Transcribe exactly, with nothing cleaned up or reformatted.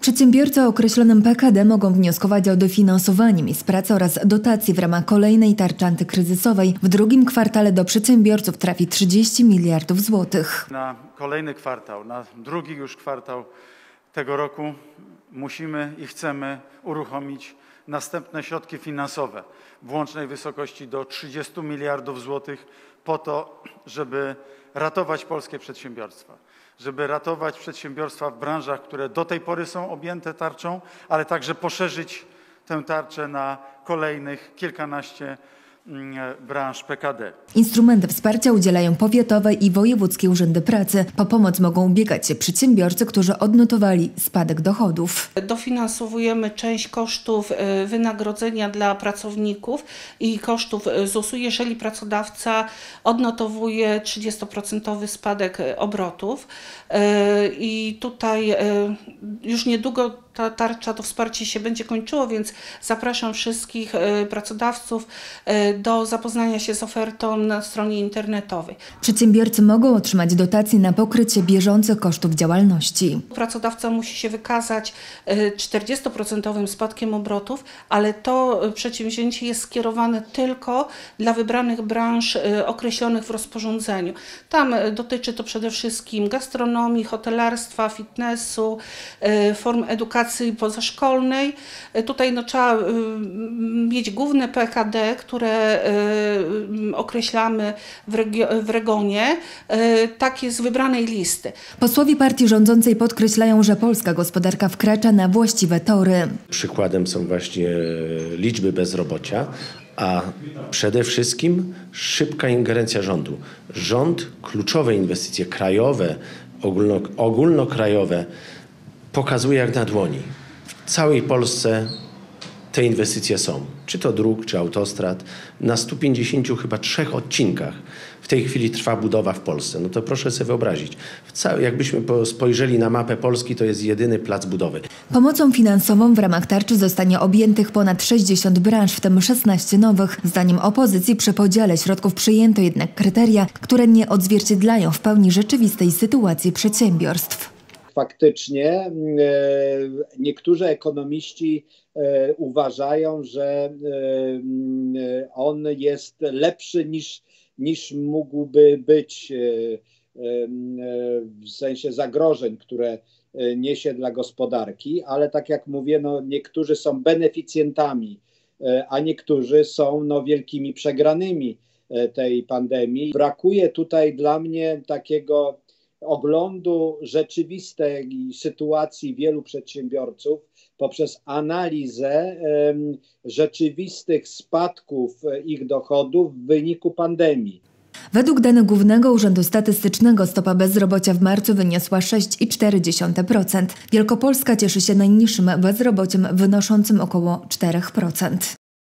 Przedsiębiorcy o określonym P K D mogą wnioskować o dofinansowanie miejsc pracy oraz dotacji w ramach kolejnej tarczy antykryzysowej. W drugim kwartale do przedsiębiorców trafi trzydzieści miliardów złotych. Na kolejny kwartał, na drugi już kwartał tego roku musimy i chcemy uruchomić następne środki finansowe w łącznej wysokości do trzydziestu miliardów złotych po to, żeby ratować polskie przedsiębiorstwa. Żeby ratować przedsiębiorstwa w branżach, które do tej pory są objęte tarczą, ale także poszerzyć tę tarczę na kolejnych kilkanaście branż P K D. Instrumenty wsparcia udzielają powiatowe i wojewódzkie urzędy pracy. Po pomoc mogą ubiegać się przedsiębiorcy, którzy odnotowali spadek dochodów. Dofinansowujemy część kosztów wynagrodzenia dla pracowników i kosztów Z U S-u, jeżeli pracodawca odnotowuje trzydziestoprocentowy spadek obrotów. I tutaj już niedługo ta tarcza, to wsparcie się będzie kończyło, więc zapraszam wszystkich pracodawców do zapoznania się z ofertą na stronie internetowej. Przedsiębiorcy mogą otrzymać dotacje na pokrycie bieżących kosztów działalności. Pracodawca musi się wykazać czterdziestoprocentowym spadkiem obrotów, ale to przedsięwzięcie jest skierowane tylko dla wybranych branż określonych w rozporządzeniu. Tam dotyczy to przede wszystkim gastronomii, hotelarstwa, fitnessu, form edukacji pozaszkolnej. Tutaj no, trzeba mieć główne P K D, które określamy w, regio- w regionie, takie z wybranej listy. Posłowie partii rządzącej podkreślają, że polska gospodarka wkracza na właściwe tory. Przykładem są właśnie liczby bezrobocia, a przede wszystkim szybka ingerencja rządu. Rząd kluczowe inwestycje krajowe, ogólno, ogólnokrajowe pokazuje jak na dłoni. W całej Polsce te inwestycje są. Czy to dróg, czy autostrad. Na stu pięćdziesięciu chyba trzech odcinkach w tej chwili trwa budowa w Polsce. No to proszę sobie wyobrazić. W całej, jakbyśmy spojrzeli na mapę Polski, to jest jedyny plac budowy. Pomocą finansową w ramach tarczy zostanie objętych ponad sześćdziesiąt branż, w tym szesnaście nowych. Zdaniem opozycji przy podziale środków przyjęto jednak kryteria, które nie odzwierciedlają w pełni rzeczywistej sytuacji przedsiębiorstw. Faktycznie niektórzy ekonomiści uważają, że on jest lepszy niż, niż mógłby być w sensie zagrożeń, które niesie dla gospodarki, ale tak jak mówię, no niektórzy są beneficjentami, a niektórzy są no wielkimi przegranymi tej pandemii. Brakuje tutaj dla mnie takiego oglądu rzeczywistej sytuacji wielu przedsiębiorców poprzez analizę um, rzeczywistych spadków ich dochodów w wyniku pandemii. Według danych Głównego Urzędu Statystycznego stopa bezrobocia w marcu wyniosła sześć przecinek cztery procent. Wielkopolska cieszy się najniższym bezrobociem wynoszącym około cztery procent.